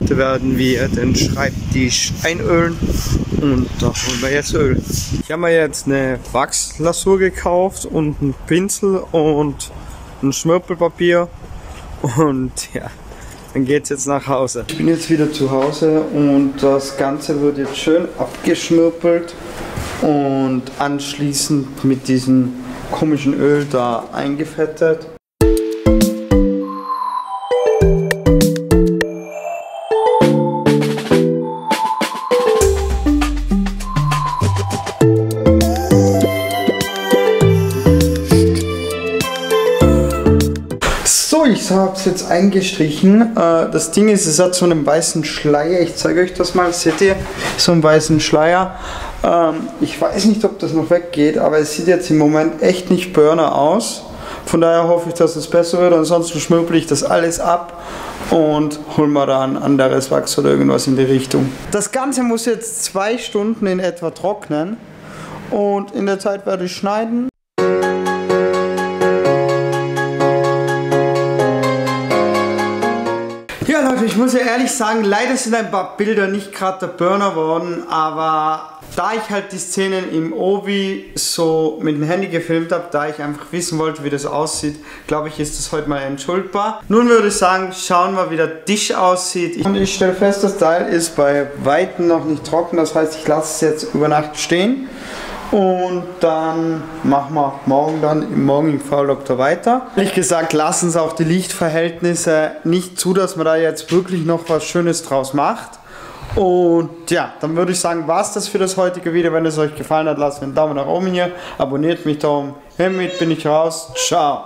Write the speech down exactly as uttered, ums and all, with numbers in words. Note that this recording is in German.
Heute werden wir den Schreibtisch einölen und da holen wir jetzt Öl. Ich habe mir jetzt eine Wachslasur gekauft und einen Pinsel und ein Schmirgelpapier und ja, dann geht's jetzt nach Hause. Ich bin jetzt wieder zu Hause und das Ganze wird jetzt schön abgeschmirpelt und anschließend mit diesem komischen Öl da eingefettet. So, ich habe es jetzt eingestrichen. Das Ding ist, es hat so einen weißen Schleier. Ich zeige euch das mal. Seht ihr? So einen weißen Schleier. Ich weiß nicht, ob das noch weggeht, aber es sieht jetzt im Moment echt nicht Burner aus. Von daher hoffe ich, dass es besser wird. Ansonsten schmirple ich das alles ab und holen wir da ein anderes Wachs oder irgendwas in die Richtung. Das Ganze muss jetzt zwei Stunden in etwa trocknen und in der Zeit werde ich schneiden. Ja Leute, ich muss ja ehrlich sagen, leider sind ein paar Bilder nicht gerade der Burner worden, aber da ich halt die Szenen im Obi so mit dem Handy gefilmt habe, da ich einfach wissen wollte, wie das aussieht, glaube ich, ist das heute mal entschuldbar. Nun würde ich sagen, schauen wir, wie der Tisch aussieht. Und ich stelle fest, das Teil ist bei Weitem noch nicht trocken, das heißt, ich lasse es jetzt über Nacht stehen. Und dann machen wir morgen dann morgen im V-Doktor weiter. Ehrlich gesagt lassen es auch die Lichtverhältnisse nicht zu, dass man da jetzt wirklich noch was Schönes draus macht. Und ja, dann würde ich sagen, war es das für das heutige Video. Wenn es euch gefallen hat, lasst mir einen Daumen nach oben hier. Abonniert mich da oben. Hiermit bin ich raus. Ciao.